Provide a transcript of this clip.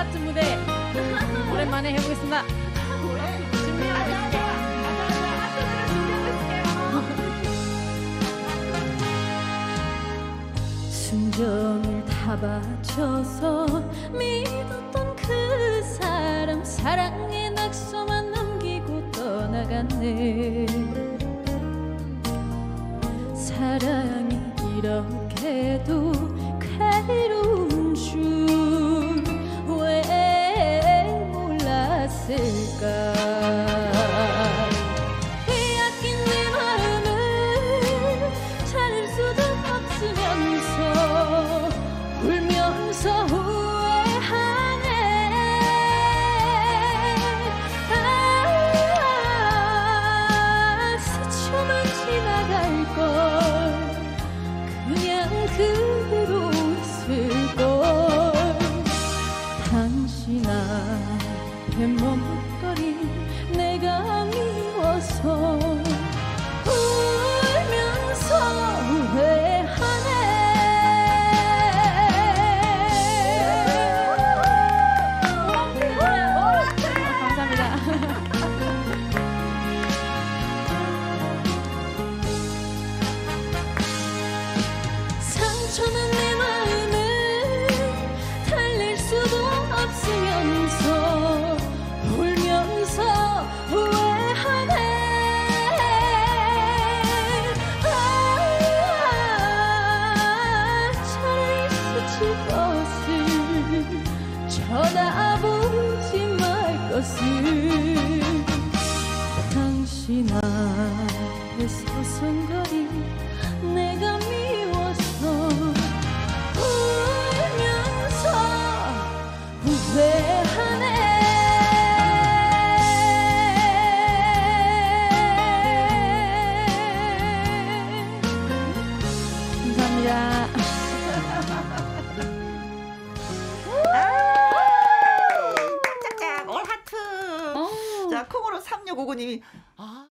콘서트 무대 오랜만에 해보겠습니다. 순정을 다 바쳐서 믿었던 그 사람 사랑의 낙서만 남기고 떠나갔네. 사랑이 이렇게도 괴로운 줄 왜 몰랐을까. 빼앗긴 내 마음을 찾을 수도 없으면서 울면서 후회하네. 스쳐만 지나갈걸. 그냥 그대로 있을걸. 당신 앞에 머뭇거린 내가 미워서 울면서 후회하네. 감사합니다. 상처는 내 마음을 달랠 수도 없으면서 울면서 후회하네. 차라리 스칠 것을 쳐다보지 말 것을. 당신 앞에 서성거린 내가